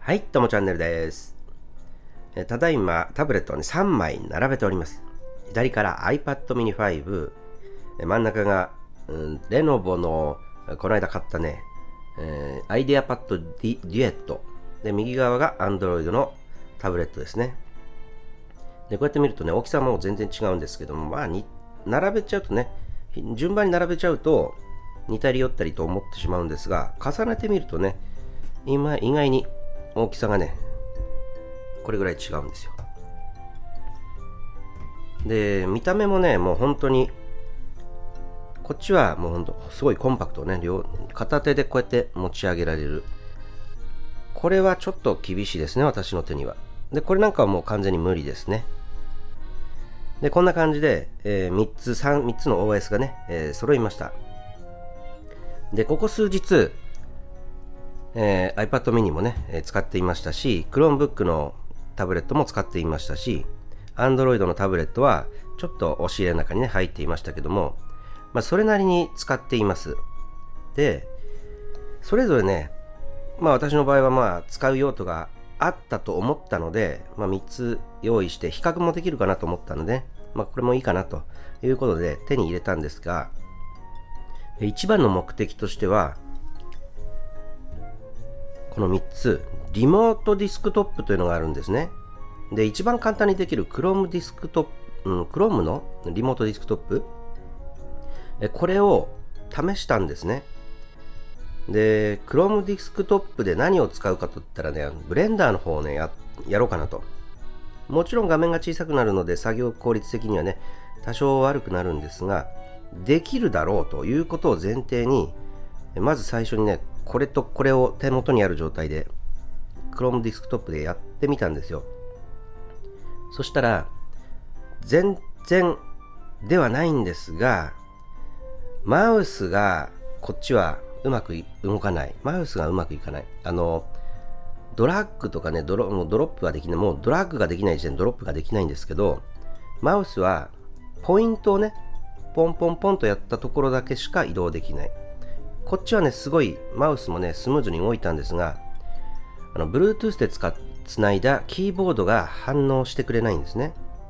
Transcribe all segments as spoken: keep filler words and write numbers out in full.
はい、ともチャンネルです。えただいまタブレットを、ね、さんまい並べております。左から iPad mini ファイブ、真ん中が、うん、レノボのこの間買ったね、えー、アイデアパッドデュエットで、右側が Android のタブレットですね。でこうやって見るとね、大きさも全然違うんですけども、まあに並べちゃうとね、順番に並べちゃうと似たり寄ったりと思ってしまうんですが、重ねてみるとね、今意外に大きさがね、これぐらい違うんですよ。で、見た目もね、もう本当に、こっちはもう本当、すごいコンパクトね、両片手でこうやって持ち上げられる。これはちょっと厳しいですね、私の手には。で、これなんかはもう完全に無理ですね。で、こんな感じで、えー、みっつ、3、みっつの オーエス がね、えー、揃いました。で、ここ数日、えー、iPad mini もね、えー、使っていましたし、Chromebook のタブレットも使っていましたし、Android のタブレットはちょっと押し入れの中にね、入っていましたけども、まあ、それなりに使っています。で、それぞれね、まあ私の場合はまあ使う用途があったと思ったので、まあ、みっつ用意して比較もできるかなと思ったので、まあ、これもいいかなということで手に入れたんですが、一番の目的としては、このみっつ、リモートディスクトップというのがあるんですね。で、一番簡単にできる Chrome ディスクトップ、うん、Chrome のリモートディスクトップ、これを試したんですね。で、Chrome ディスクトップで何を使うかといったらね、ブレンダーの方をね、や、やろうかなと。もちろん画面が小さくなるので、作業効率的にはね、多少悪くなるんですが、できるだろうということを前提に、まず最初にね、これとこれを手元にある状態で Chrome ディスクトップでやってみたんですよ。そしたら全然ではないんですが、マウスがこっちはうまく動かない。マウスがうまくいかない。あのドラッグとかね、ドロもうドロップができない。もうドラッグができない時点でドロップができないんですけど、マウスはポイントをね、ポンポンポンとやったところだけしか移動できない。こっちはね、すごいマウスもね、スムーズに動いたんですが、あの Bluetooth で使っつないだキーボードが反応してくれないんですね。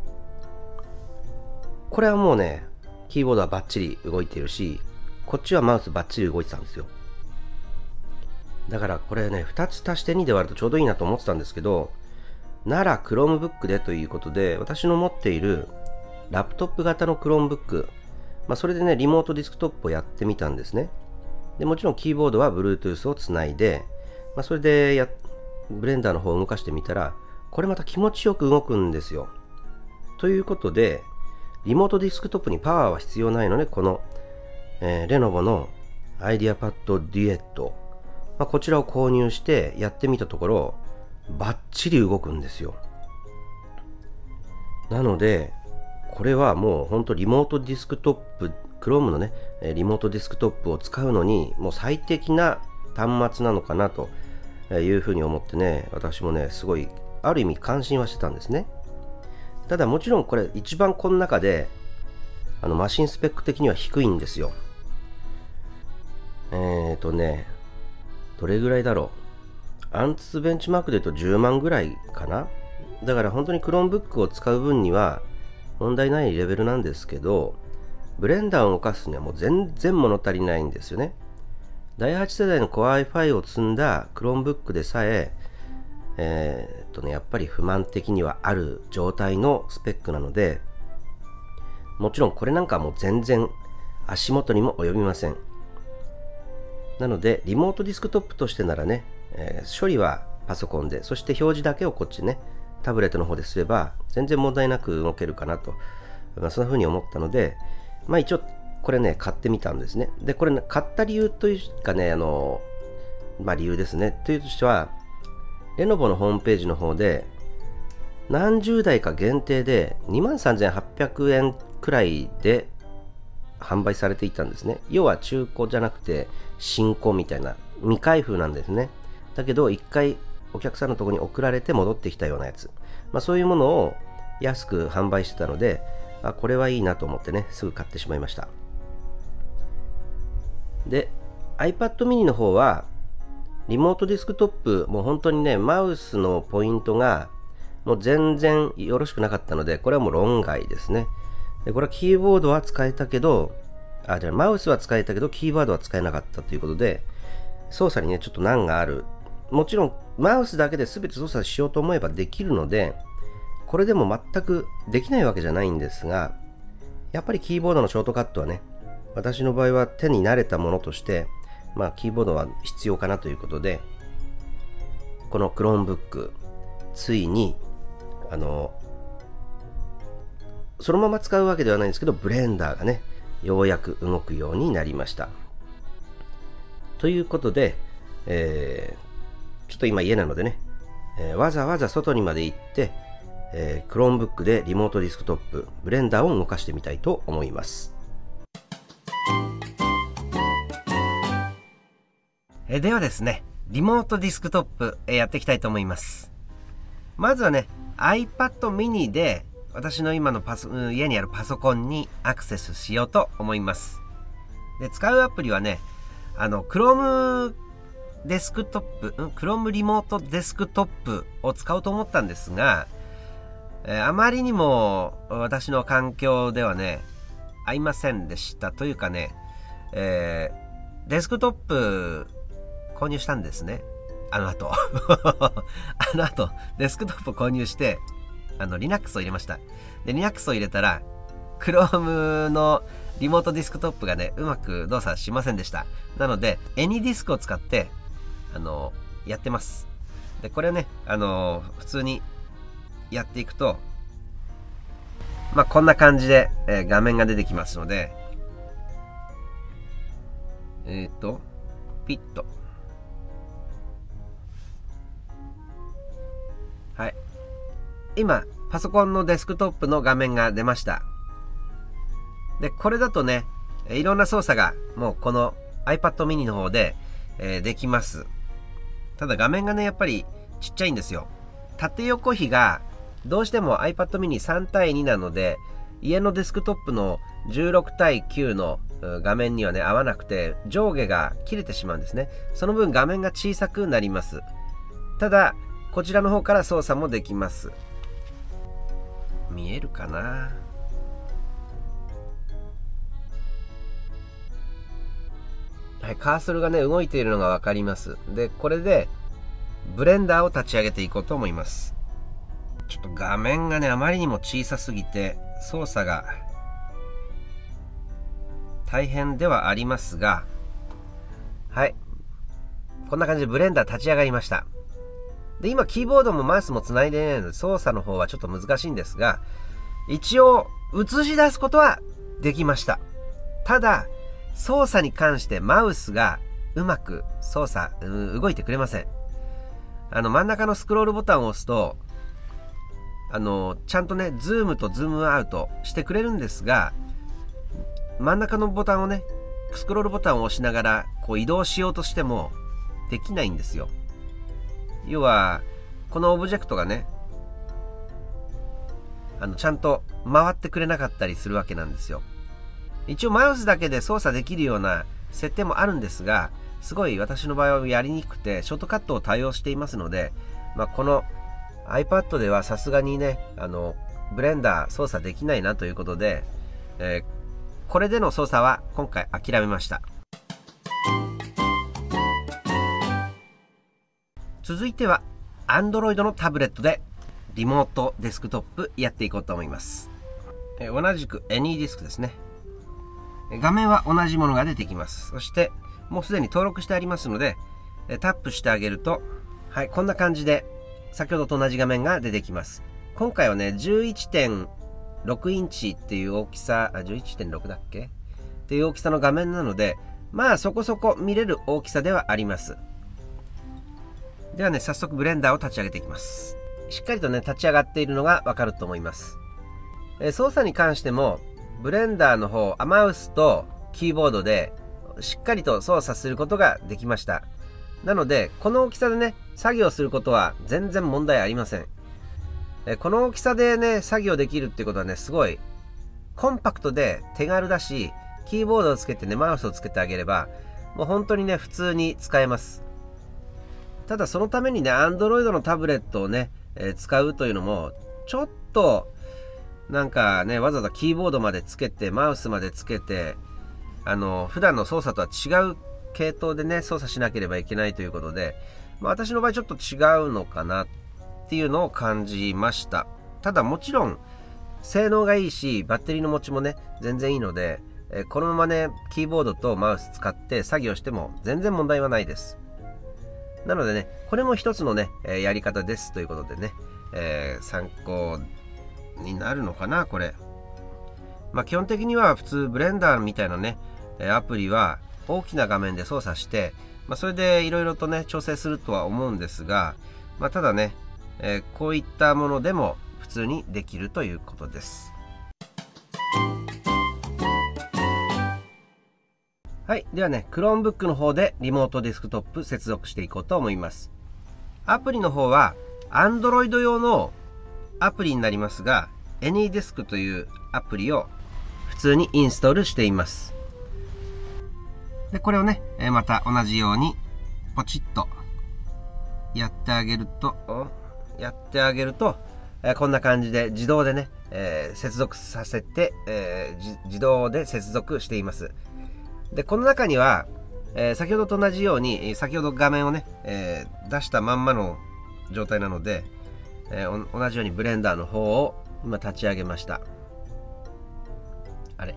これはもうね、キーボードはバッチリ動いているし、こっちはマウスバッチリ動いてたんですよ。だからこれね、ふたつ足してにで割るとちょうどいいなと思ってたんですけど、なら Chromebook でということで、私の持っているラップトップ型の Chromebook、まあ、それでね、リモートディスクトップをやってみたんですね。でもちろんキーボードは Bluetooth をつないで、まあ、それでやブレンダーの方を動かしてみたら、これまた気持ちよく動くんですよ。ということで、リモートディスクトップにパワーは必要ないので、この、えー、レノボのアイデアパッドデュエット、まあ、こちらを購入してやってみたところ、バッチリ動くんですよ。なので、これはもう本当リモートディスクトップ、Chrome のね、リモートディスクトップを使うのにもう最適な端末なのかなというふうに思ってね、私もね、すごいある意味感心はしてたんですね。ただもちろんこれ一番この中であのマシンスペック的には低いんですよ。えーとね、どれぐらいだろう。アンツベンチマークで言うとじゅうまんぐらいかな。だから本当に Chromebook を使う分には問題ないレベルなんですけど、ブレンダーを動かすにはもう全然物足りないんですよね。だいはち世代の Core アイファイ を積んだ Chromebook でさえ、えー、っとね、やっぱり不満的にはある状態のスペックなので、もちろんこれなんかはもう全然足元にも及びません。なので、リモートディスクトップとしてならね、えー、処理はパソコンで、そして表示だけをこっちね、タブレットの方ですれば全然問題なく動けるかなと、まあ、そんな風に思ったので、まあ一応これね、買ってみたんですね。で、これ、ね、買った理由というかね、あの、まあ理由ですね。というとしては、レノボのホームページの方で、何十台か限定でにまんさんぜんはっぴゃくえんくらいで販売されていたんですね。要は中古じゃなくて新古みたいな未開封なんですね。だけど一回お客さんのところに送られて戻ってきたようなやつ、まあ、そういうものを安く販売してたので、あ、これはいいなと思ってね、すぐ買ってしまいました。で、iPad mini の方はリモートデスクトップ、もう本当にね、マウスのポイントがもう全然よろしくなかったので、これはもう論外ですね。で、これはキーボードは使えたけど、あ、じゃあマウスは使えたけど、キーボードは使えなかったということで、操作にね、ちょっと難がある。もちろん、マウスだけで全て操作しようと思えばできるので、これでも全くできないわけじゃないんですが、やっぱりキーボードのショートカットはね、私の場合は手に慣れたものとして、まあ、キーボードは必要かなということで、この Chromebook、ついに、あの、そのまま使うわけではないんですけど、ブレンダーがね、ようやく動くようになりました。ということで、えー、ちょっと今家なのでね、えー、わざわざ外にまで行って、えー、Chromebook でリモートディスクトップ、ブレンダーを動かしてみたいと思います。えではですね、リモートディスクトップやっていきたいと思います。まずはね、iPad mini で私の今のパソ家にあるパソコンにアクセスしようと思います。で、使うアプリはね、あの Chrome デスクトップ、うん、Chrome リモートデスクトップを使おうと思ったんですが、えー、あまりにも私の環境ではね、合いませんでした。というかね、えー、デスクトップ購入したんですね。あの後。あの後、デスクトップを購入して、あの、Linux を入れました。で、Linux を入れたら、Chrome のリモートディスクトップがね、うまく動作しませんでした。なので、AnyDisk を使って、あの、やってます。で、これね、あの、普通にやっていくと、まあ、こんな感じで、えー、画面が出てきますので、えっと、ピッと。はい。今、パソコンのデスクトップの画面が出ました。で、これだとね、いろんな操作がもうこの iPad mini の方で、えー、できます。ただ画面がね、やっぱりちっちゃいんですよ。縦横比がどうしても iPad mini さんたいになので、家のデスクトップのじゅうろくたいきゅうの画面にはね、合わなくて上下が切れてしまうんですね。その分画面が小さくなります。ただ、こちらの方から操作もできます。見えるかな？はい、カーソルがね、動いているのがわかります。で、これで、ブレンダーを立ち上げていこうと思います。ちょっと画面がね、あまりにも小さすぎて、操作が大変ではありますが、はい。こんな感じでブレンダー立ち上がりました。で、今、キーボードもマウスもつないでいないので、操作の方はちょっと難しいんですが、一応、映し出すことはできました。ただ、操作に関してマウスがうまく操作、動いてくれません。あの、真ん中のスクロールボタンを押すと、あの、ちゃんとね、ズームとズームアウトしてくれるんですが、真ん中のボタンをね、スクロールボタンを押しながら、こう移動しようとしても、できないんですよ。要は、このオブジェクトがね、あの、ちゃんと回ってくれなかったりするわけなんですよ。一応マウスだけで操作できるような設定もあるんですが、すごい私の場合はやりにくくて、ショートカットを対応していますので、まあ、この iPad ではさすがにね、あの、ブレンダー操作できないなということで、えー、これでの操作は今回諦めました。続いては Android のタブレットでリモートデスクトップやっていこうと思います。えー、同じく AnyDisk ですね。画面は同じものが出てきます。そしてもうすでに登録してありますので、タップしてあげると、はい、こんな感じで先ほどと同じ画面が出てきます。今回はね、じゅういってんろくインチっていう大きさ、あ、じゅういってんろくだっけっていう大きさの画面なので、まあそこそこ見れる大きさではあります。ではね、早速ブレンダーを立ち上げていきます。しっかりとね、立ち上がっているのがわかると思います。えー、操作に関しても、ブレンダーの方、マウスとキーボードでしっかりと操作することができました。なので、この大きさでね、作業することは全然問題ありません。えこの大きさでね、作業できるっていうことはね、すごいコンパクトで手軽だし、キーボードをつけてね、マウスをつけてあげれば、もう本当にね、普通に使えます。 ただそのためにね Android のタブレットをね、えー、使うというのもちょっとなんかね、わざわざキーボードまでつけてマウスまでつけて、あの普段の操作とは違う系統でね操作しなければいけないということで、まあ、私の場合ちょっと違うのかなっていうのを感じました。ただもちろん性能がいいしバッテリーの持ちもね全然いいので、えこのままねキーボードとマウス使って作業しても全然問題はないです。なのでねこれも一つのねやり方ですということでね、えー、参考になるのかなこれ。まあ基本的には普通ブレンダーみたいなねアプリは大きな画面で操作して、まあ、それでいろいろとね調整するとは思うんですが、まあ、ただね、えー、こういったものでも普通にできるということです。はい、ではね Chromebook の方でリモートデスクトップ接続していこうと思います。アプリの方は Android 用のアプリになりますが AnyDesk というアプリを普通にインストールしています。でこれをねまた同じようにポチッとやってあげるとやってあげるとこんな感じで自動でね、えー、接続させて、えー、自動で接続しています。でこの中には、えー、先ほどと同じように先ほど画面をね、えー、出したまんまの状態なので、えー、同じようにブレンダーの方を今立ち上げました。あれ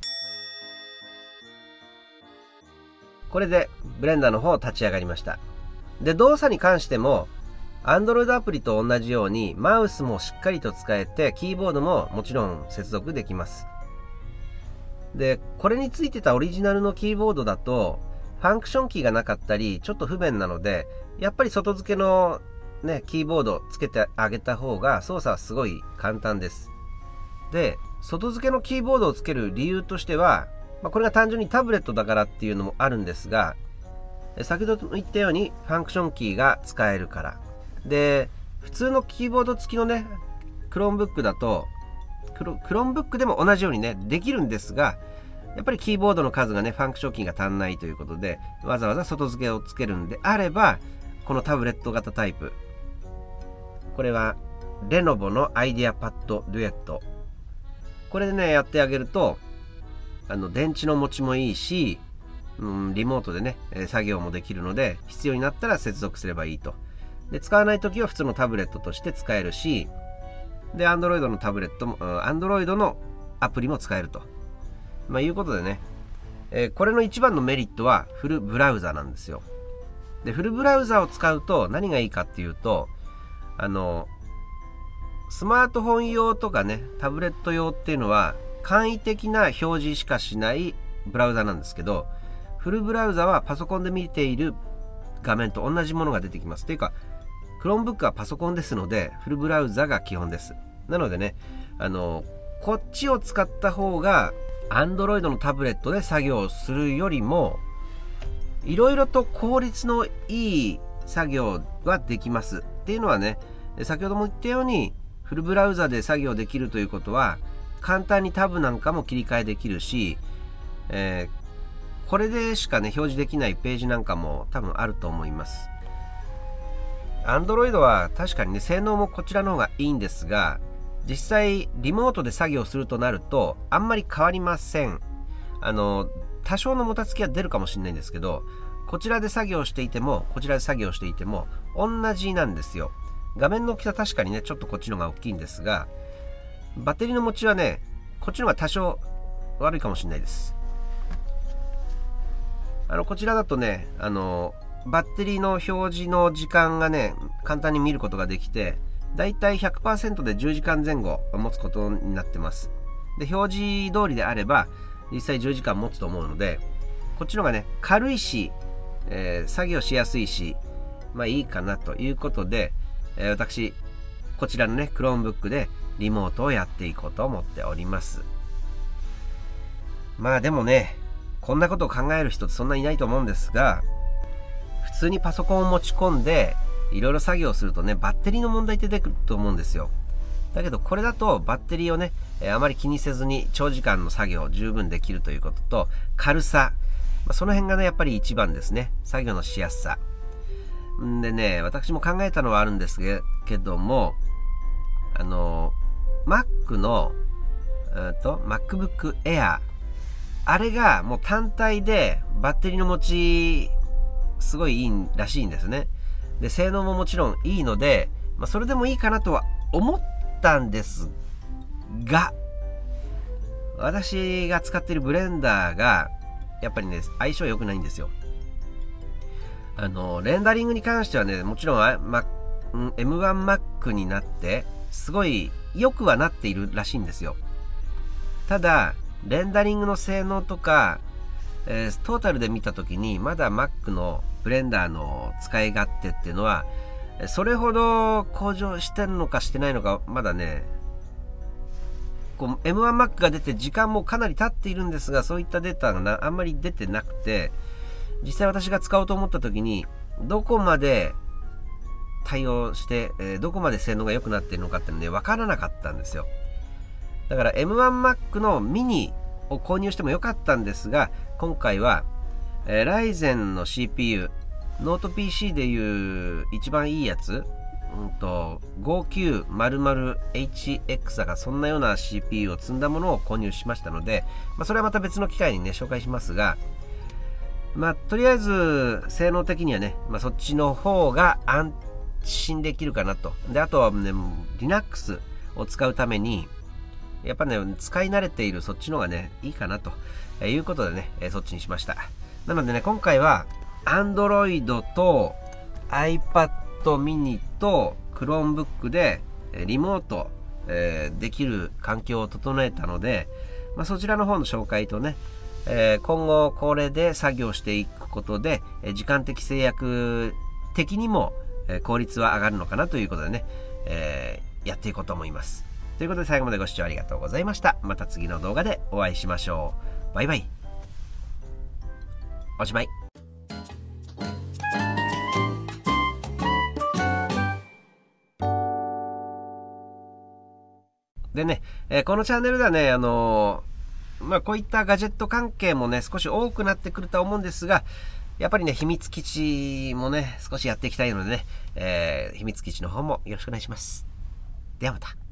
これでブレンダーの方立ち上がりました。で動作に関しても Android アプリと同じようにマウスもしっかりと使えてキーボードももちろん接続できます。でこれについてたオリジナルのキーボードだとファンクションキーがなかったりちょっと不便なので、やっぱり外付けのねキーボードつけてあげた方が操作はすごい簡単です。で外付けのキーボードをつける理由としては、まあ、これが単純にタブレットだからっていうのもあるんですが、先ほど言ったようにファンクションキーが使えるからで、普通のキーボード付きのね Chromebook だとChromebook でも同じようにねできるんですが、やっぱりキーボードの数がねファンクションキーが足んないということでわざわざ外付けをつけるんであれば、このタブレット型タイプ、これはレノボのアイディアパッドデュエット、これでねやってあげるとあの電池の持ちもいいし、うん、リモートでね作業もできるので必要になったら接続すればいいと。で使わないときは普通のタブレットとして使えるし、で Android のタブレットも Android のアプリも使えると、まあ、いうことでね、えー、これの一番のメリットはフルブラウザなんですよ。でフルブラウザを使うと何がいいかっていうと、あのスマートフォン用とかねタブレット用っていうのは簡易的な表示しかしないブラウザなんですけど、フルブラウザはパソコンで見ている画面と同じものが出てきます。というかChromebook はパソコンですのでフルブラウザが基本です。なのでね、あのこっちを使った方が Android のタブレットで作業をするよりもいろいろと効率のいい作業はできます。っていうのはね、先ほども言ったようにフルブラウザで作業できるということは簡単にタブなんかも切り替えできるし、えー、これでしかね表示できないページなんかも多分あると思います。Android は確かにね性能もこちらの方がいいんですが、実際リモートで作業するとなるとあんまり変わりません。あの多少のもたつきは出るかもしれないんですけど、こちらで作業していてもこちらで作業していても同じなんですよ。画面の大きさ確かにねちょっとこっちの方が大きいんですが、バッテリーの持ちはねこっちの方が多少悪いかもしれないです。あのこちらだとねあのバッテリーの表示の時間がね簡単に見ることができて、だいたい ひゃくパーセント でじゅうじかんぜん後持つことになってます。で表示通りであれば実際じゅうじかん持つと思うので、こっちの方がね軽いし、えー、作業しやすいし、まあいいかなということで、えー、私こちらのね Chromebook でリモートをやっていこうと思っております。まあでもねこんなことを考える人ってそんなにいないと思うんですが、普通にパソコンを持ち込んでいろいろ作業するとねバッテリーの問題って出てくると思うんですよ。だけどこれだとバッテリーをねあまり気にせずに長時間の作業を十分できるということと軽さ、その辺がねやっぱり一番ですね。作業のしやすさんでね、私も考えたのはあるんですけども、あの、Mac の、えっと、MacBook Air、あれがもう単体でバッテリーの持ち、すごいいいらしいんですね。で、性能ももちろんいいので、まあ、それでもいいかなとは思ったんですが、私が使っているブレンダーが、やっぱりね、相性良くないんですよ。あの、レンダリングに関してはね、もちろん、ま、エムワン Mac になって、すごい良くはなっているらしいんですよ。ただ、レンダリングの性能とか、えー、トータルで見たときに、まだ Mac のブレンダーの使い勝手っていうのは、それほど向上してるのかしてないのか、まだね、こう エムワン Mac が出て時間もかなり経っているんですが、そういったデータがなあんまり出てなくて、実際私が使おうと思ったときに、どこまで対応して、えー、どこまで性能が良くなっているのかってね、わからなかったんですよ。だから エムワン Mac のミニを購入してもよかったんですが、今回は、えー、ライゼンの シーピーユー、ノート ピーシー でいう一番いいやつ、うんと、ごきゅうまるまるエイチエックス だかそんなような シーピーユー を積んだものを購入しましたので、まあ、それはまた別の機会にね、紹介しますが、まあ、とりあえず、性能的にはね、まあ、そっちの方が安心できるかなと。で、あとはね、Linux を使うために、やっぱね、使い慣れているそっちの方がね、いいかなということでね、そっちにしました。なのでね、今回は Android と iPad mini と Chromebook でリモート、えー、できる環境を整えたので、まあ、そちらの方の紹介とね、えー、今後これで作業していくことで、時間的制約的にも効率は上がるのかなということでね、えー、やっていこうと思います。ということで最後までご視聴ありがとうございました。また次の動画でお会いしましょう。バイバイ。おしまい。でね、えー、このチャンネルではね、あのー、まあ、こういったガジェット関係もね、少し多くなってくるとは思うんですが、やっぱりね、秘密基地もね、少しやっていきたいのでね、えー、秘密基地の方もよろしくお願いします。ではまた。